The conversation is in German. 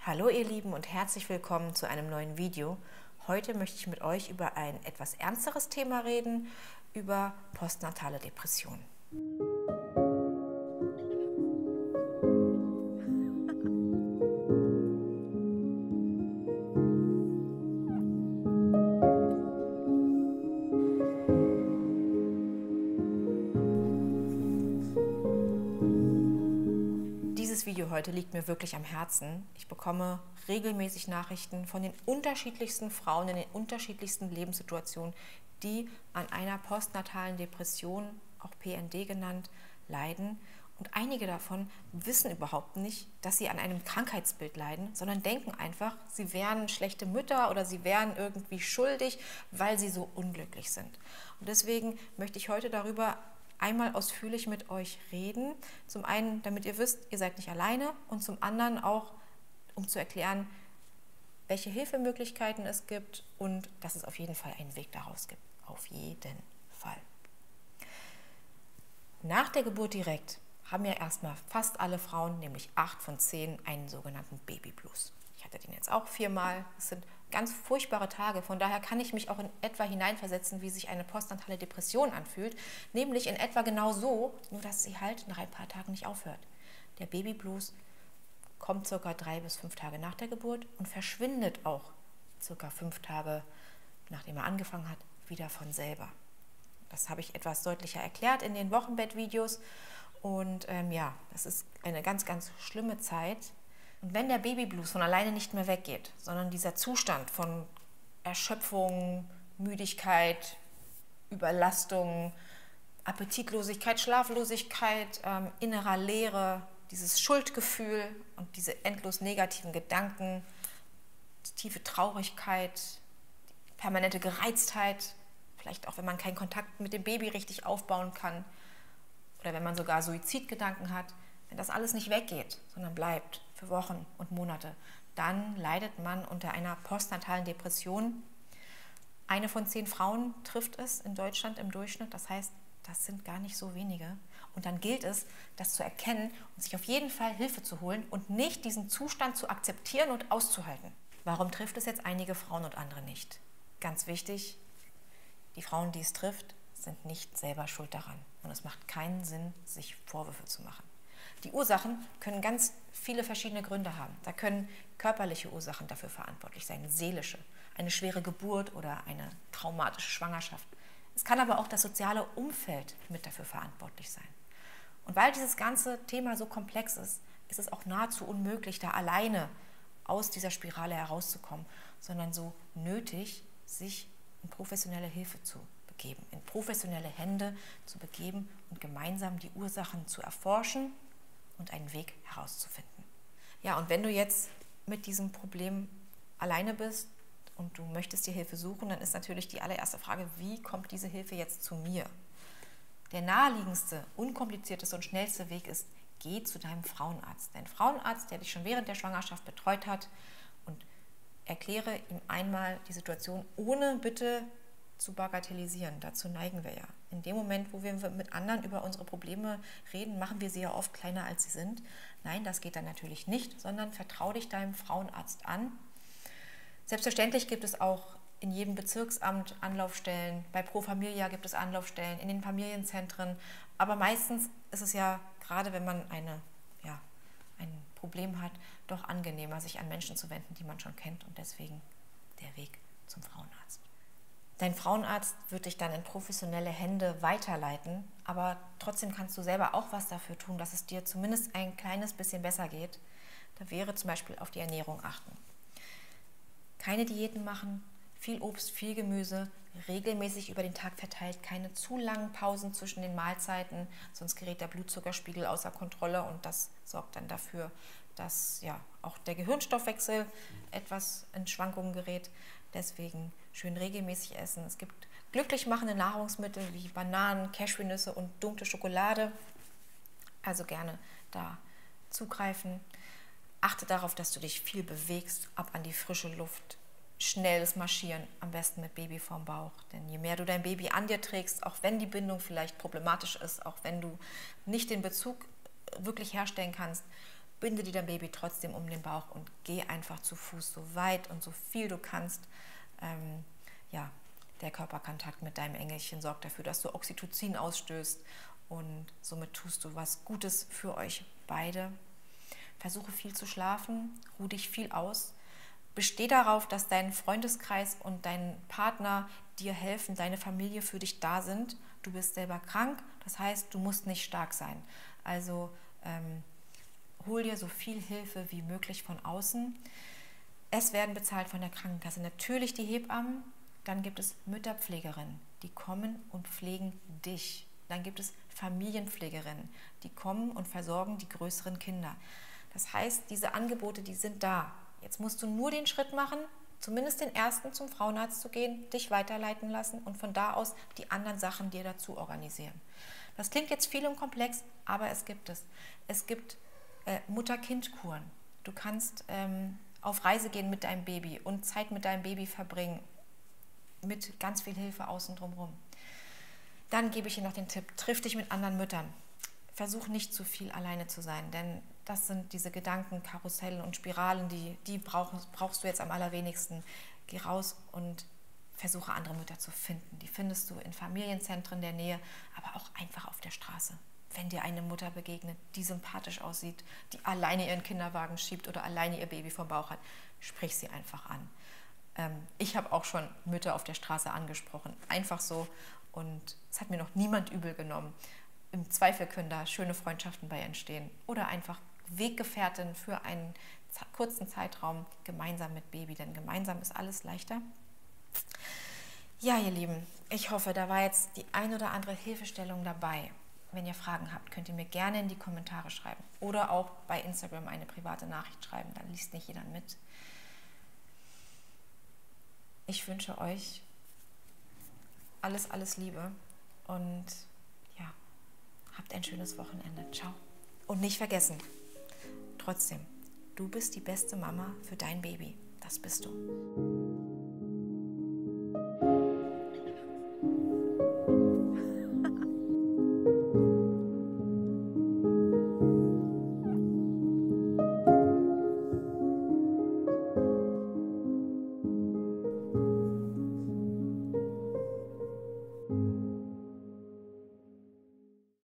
Hallo ihr Lieben und herzlich willkommen zu einem neuen Video. Heute möchte ich mit euch über ein etwas ernsteres Thema reden, über postnatale Depression. Dieses Video heute liegt mir wirklich am Herzen. Ich bekomme regelmäßig Nachrichten von den unterschiedlichsten Frauen in den unterschiedlichsten Lebenssituationen, die an einer postnatalen Depression, auch PND genannt, leiden. Und einige davon wissen überhaupt nicht, dass sie an einem Krankheitsbild leiden, sondern denken einfach, sie wären schlechte Mütter oder sie wären irgendwie schuldig, weil sie so unglücklich sind. Und deswegen möchte ich heute darüber einmal ausführlich mit euch reden. Zum einen, damit ihr wisst, ihr seid nicht alleine, und zum anderen auch, um zu erklären, welche Hilfemöglichkeiten es gibt und dass es auf jeden Fall einen Weg daraus gibt. Auf jeden Fall. Nach der Geburt direkt haben ja erstmal fast alle Frauen, nämlich 8 von 10, einen sogenannten Babyblues. Ich hatte den jetzt auch 4-mal. Es sind ganz furchtbare Tage. Von daher kann ich mich auch in etwa hineinversetzen, wie sich eine postnatale Depression anfühlt. Nämlich in etwa genau so, nur dass sie halt nach ein paar Tagen nicht aufhört. Der Babyblues kommt ca. 3 bis 5 Tage nach der Geburt und verschwindet auch ca. 5 Tage, nachdem er angefangen hat, wieder von selber. Das habe ich etwas deutlicher erklärt in den Wochenbettvideos. Und ja, das ist eine ganz, ganz schlimme Zeit. Und wenn der Babyblues von alleine nicht mehr weggeht, sondern dieser Zustand von Erschöpfung, Müdigkeit, Überlastung, Appetitlosigkeit, Schlaflosigkeit, innerer Leere, dieses Schuldgefühl und diese endlos negativen Gedanken, die tiefe Traurigkeit, die permanente Gereiztheit, vielleicht auch, wenn man keinen Kontakt mit dem Baby richtig aufbauen kann oder wenn man sogar Suizidgedanken hat, wenn das alles nicht weggeht, sondern bleibt für Wochen und Monate, dann leidet man unter einer postnatalen Depression. 1 von 10 Frauen trifft es in Deutschland im Durchschnitt. Das heißt, das sind gar nicht so wenige. Und dann gilt es, das zu erkennen und sich auf jeden Fall Hilfe zu holen und nicht diesen Zustand zu akzeptieren und auszuhalten. Warum trifft es jetzt einige Frauen und andere nicht? Ganz wichtig, die Frauen, die es trifft, sind nicht selber schuld daran. Und es macht keinen Sinn, sich Vorwürfe zu machen. Die Ursachen können ganz viele verschiedene Gründe haben. Da können körperliche Ursachen dafür verantwortlich sein, seelische, eine schwere Geburt oder eine traumatische Schwangerschaft. Es kann aber auch das soziale Umfeld mit dafür verantwortlich sein. Und weil dieses ganze Thema so komplex ist, ist es auch nahezu unmöglich, da alleine aus dieser Spirale herauszukommen, sondern so nötig, sich in professionelle Hilfe zu begeben, in professionelle Hände zu begeben und gemeinsam die Ursachen zu erforschen und einen Weg herauszufinden. Ja, und wenn du jetzt mit diesem Problem alleine bist und du möchtest dir Hilfe suchen, dann ist natürlich die allererste Frage, wie kommt diese Hilfe jetzt zu mir? Der naheliegendste, unkomplizierteste und schnellste Weg ist, geh zu deinem Frauenarzt. Dein Frauenarzt, der dich schon während der Schwangerschaft betreut hat, und erkläre ihm einmal die Situation, ohne bitte zu bagatellisieren. Dazu neigen wir ja. In dem Moment, wo wir mit anderen über unsere Probleme reden, machen wir sie ja oft kleiner, als sie sind. Nein, das geht dann natürlich nicht, sondern vertrau dich deinem Frauenarzt an. Selbstverständlich gibt es auch in jedem Bezirksamt Anlaufstellen, bei Pro Familia gibt es Anlaufstellen, in den Familienzentren. Aber meistens ist es ja, gerade wenn man ein Problem hat, doch angenehmer, sich an Menschen zu wenden, die man schon kennt. Und deswegen der Weg zum Frauenarzt. Dein Frauenarzt wird dich dann in professionelle Hände weiterleiten, aber trotzdem kannst du selber auch was dafür tun, dass es dir zumindest ein kleines bisschen besser geht. Da wäre zum Beispiel auf die Ernährung achten. Keine Diäten machen, viel Obst, viel Gemüse, regelmäßig über den Tag verteilt, keine zu langen Pausen zwischen den Mahlzeiten, sonst gerät der Blutzuckerspiegel außer Kontrolle und das sorgt dann dafür, dass ja auch der Gehirnstoffwechsel etwas in Schwankungen gerät. Deswegen schön regelmäßig essen. Es gibt glücklich machende Nahrungsmittel wie Bananen, Cashewnüsse und dunkle Schokolade. Also gerne da zugreifen. Achte darauf, dass du dich viel bewegst, ab an die frische Luft. Schnelles Marschieren, am besten mit Baby vorm Bauch. Denn je mehr du dein Baby an dir trägst, auch wenn die Bindung vielleicht problematisch ist, auch wenn du nicht den Bezug wirklich herstellen kannst, binde dir dein Baby trotzdem um den Bauch und geh einfach zu Fuß, so weit und so viel du kannst. Ja, der Körperkontakt mit deinem Engelchen sorgt dafür, dass du Oxytocin ausstößt und somit tust du was Gutes für euch beide. Versuche viel zu schlafen, ruh dich viel aus. Besteh darauf, dass dein Freundeskreis und dein Partner dir helfen, deine Familie für dich da sind. Du bist selber krank, das heißt, du musst nicht stark sein. Also hol dir so viel Hilfe wie möglich von außen. Es werden bezahlt von der Krankenkasse natürlich die Hebammen. Dann gibt es Mütterpflegerinnen, die kommen und pflegen dich. Dann gibt es Familienpflegerinnen, die kommen und versorgen die größeren Kinder. Das heißt, diese Angebote, die sind da. Jetzt musst du nur den Schritt machen, zumindest den ersten zum Frauenarzt zu gehen, dich weiterleiten lassen und von da aus die anderen Sachen dir dazu organisieren. Das klingt jetzt viel und komplex, aber es gibt es. Es gibt Mutter-Kind-Kuren. Du kannst auf Reise gehen mit deinem Baby und Zeit mit deinem Baby verbringen, mit ganz viel Hilfe außen drumherum. Dann gebe ich dir noch den Tipp, triff dich mit anderen Müttern. Versuch nicht zu viel alleine zu sein, denn das sind diese Gedanken, Karussellen und Spiralen, die brauchst du jetzt am allerwenigsten. Geh raus und versuche andere Mütter zu finden. Die findest du in Familienzentren der Nähe, aber auch einfach auf der Straße. Wenn dir eine Mutter begegnet, die sympathisch aussieht, die alleine ihren Kinderwagen schiebt oder alleine ihr Baby vom Bauch hat, sprich sie einfach an. Ich habe auch schon Mütter auf der Straße angesprochen, einfach so, und es hat mir noch niemand übel genommen. Im Zweifel können da schöne Freundschaften bei entstehen oder einfach Weggefährtin für einen kurzen Zeitraum gemeinsam mit Baby, denn gemeinsam ist alles leichter. Ja, ihr Lieben, ich hoffe, da war jetzt die ein oder andere Hilfestellung dabei. Wenn ihr Fragen habt, könnt ihr mir gerne in die Kommentare schreiben oder auch bei Instagram eine private Nachricht schreiben, dann liest nicht jeder mit. Ich wünsche euch alles, alles Liebe und ja, habt ein schönes Wochenende. Ciao. Und nicht vergessen, trotzdem, du bist die beste Mama für dein Baby. Das bist du.